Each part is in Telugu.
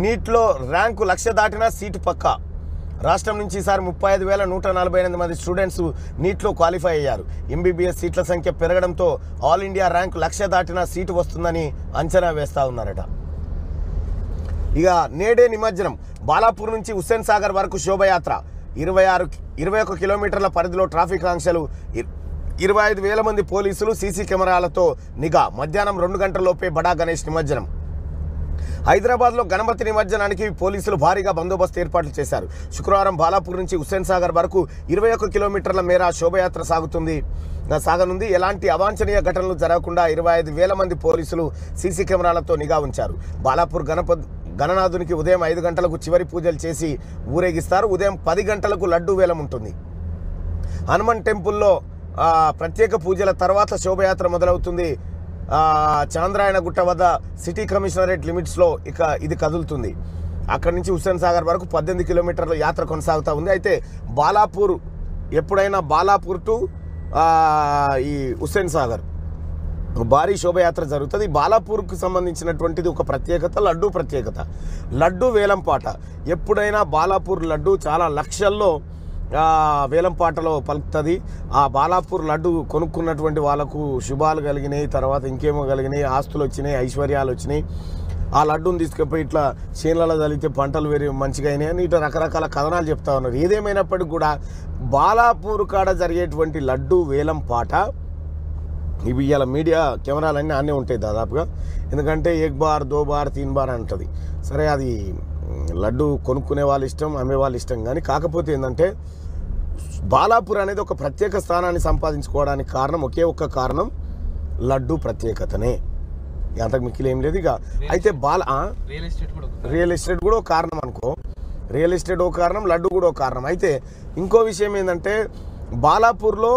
నీట్లో ర్యాంకు 1,00,000 దాటినా సీటు పక్కా. రాష్ట్రం నుంచి ఈసారి 35,148 మంది స్టూడెంట్స్ నీట్లో క్వాలిఫై అయ్యారు. ఎంబీబీఎస్ సీట్ల సంఖ్య పెరగడంతో ఆల్ ఇండియా ర్యాంకు 1,00,000 దాటినా సీటు వస్తుందని అంచనా వేస్తూ ఉన్నారట. ఇక నేడే నిమజ్జనం. బాలాపూర్ నుంచి హుస్సేన్ సాగర్ వరకు శోభయాత్ర. 21 కిలోమీటర్ల పరిధిలో ట్రాఫిక్ ఆంక్షలు. 25,000 మంది పోలీసులు, సీసీ కెమెరాలతో నిఘా. మధ్యాహ్నం 2 గంటలలోపే బడా గణేష్ నిమజ్జనం. హైదరాబాద్లో గణపతి నిమజ్జనానికి పోలీసులు భారీగా బందోబస్తు ఏర్పాట్లు చేశారు. శుక్రవారం బాలాపూర్ నుంచి హుస్సేన్ సాగర్ వరకు 21 కిలోమీటర్ల మేర శోభయాత్ర సాగనుంది. ఎలాంటి అవాంఛనీయ ఘటనలు జరగకుండా 25,000 మంది పోలీసులు, సీసీ కెమెరాలతో నిఘా ఉంచారు. బాలాపూర్ గణనాథునికి ఉదయం 5 గంటలకు చివరి పూజలు చేసి ఊరేగిస్తారు. ఉదయం 10 గంటలకు లడ్డూ వేలం ఉంటుంది. హనుమాన్ టెంపుల్లో ప్రత్యేక పూజల తర్వాత శోభయాత్ర మొదలవుతుంది. చాంద్రాయణగుట్ట వద్ద సిటీ కమిషనరేట్ లిమిట్స్లో ఇది కదులుతుంది. అక్కడి నుంచి హుస్సేన్ సాగర్ వరకు 18 కిలోమీటర్ల యాత్ర కొనసాగుతూ ఉంది. అయితే బాలాపూర్ ఎప్పుడైనా బాలాపూర్ టు ఈ హుస్సేన్ సాగర్ భారీ శోభయాత్ర జరుగుతుంది. బాలాపూర్కు సంబంధించినటువంటిది ఒక ప్రత్యేకత, లడ్డూ ప్రత్యేకత. లడ్డూ వేలంపాట. ఎప్పుడైనా బాలాపూర్ లడ్డూ చాలా లక్షల్లో వేలంపాటలో పలుకుతుంది. ఆ బాలాపూర్ లడ్డు కొనుక్కున్నటువంటి వాళ్ళకు శుభాలు కలిగినాయి, తర్వాత ఇంకేమో కలిగినాయి, ఆస్తులు వచ్చినాయి, ఐశ్వర్యాలు వచ్చినాయి. ఆ లడ్డూని తీసుకుపోయి ఇట్లా చేనులలో తలిగితే పంటలు వేరే మంచిగా అయినాయి అని ఇట్లా రకరకాల కథనాలు చెప్తా ఉన్నారు. ఏదేమైనప్పటికీ కూడా బాలాపూర్ కాడ జరిగేటువంటి లడ్డూ వేలంపాట ఇవి ఇవాళ మీడియా కెమెరాలన్నీ అన్నీ ఉంటాయి దాదాపుగా. ఎందుకంటే 1 బార్ 2 బార్ 3 బార్ అంటుంది. సరే, అది లడ్డు కొనుక్కునే వాళ్ళ ఇష్టం, అమ్మే వాళ్ళ ఇష్టం. కానీ కాకపోతే ఏంటంటే బాలాపూర్ అనేది ఒక ప్రత్యేక స్థానాన్ని సంపాదించుకోవడానికి కారణం, ఒకే ఒక్క కారణం లడ్డు ప్రత్యేకతనే. అంతకు మిక్కిలి ఏం లేదు. ఇక అయితే రియల్ ఎస్టేట్ కూడా ఒక కారణం అనుకో. రియల్ ఎస్టేట్ ఒక కారణం, లడ్డు కూడా ఒక కారణం. అయితే ఇంకో విషయం ఏంటంటే బాలాపూర్లో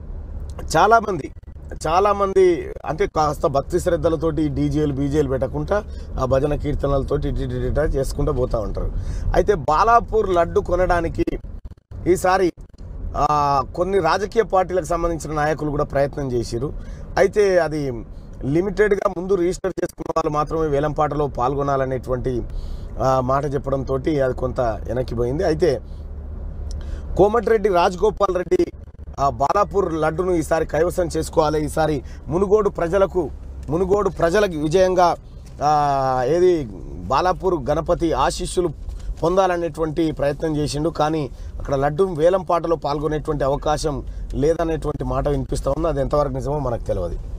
చాలామంది అంటే కాస్త భక్తి శ్రద్ధలతోటి బీజేలు పెట్టకుండా ఆ భజన కీర్తనలతోటి చేసుకుంటూ పోతూ ఉంటారు. అయితే బాలాపూర్ లడ్డు కొనడానికి ఈసారి కొన్ని రాజకీయ పార్టీలకు సంబంధించిన నాయకులు కూడా ప్రయత్నం చేసిరు. అయితే అది లిమిటెడ్గా ముందు రిజిస్టర్ చేసుకున్న వాళ్ళు మాత్రమే వేలంపాటలో పాల్గొనాలనేటువంటి మాట చెప్పడంతో అది కొంత వెనక్కిపోయింది. అయితే కోమటిరెడ్డి రాజగోపాల్ రెడ్డి బాలాపూర్ లడ్డును ఈసారి కైవసం చేసుకోవాలి. ఈసారి మునుగోడు ప్రజలకు విజయంగా బాలాపూర్ గణపతి ఆశీస్సులు పొందాలనేటువంటి ప్రయత్నం చేసిండు. కానీ అక్కడ లడ్డు వేలం పాటలో పాల్గొనేటువంటి అవకాశం లేదనేటువంటి మాట వినిపిస్తూ ఉంది. అది ఎంతవరకు నిజమో మనకు తెలియదు.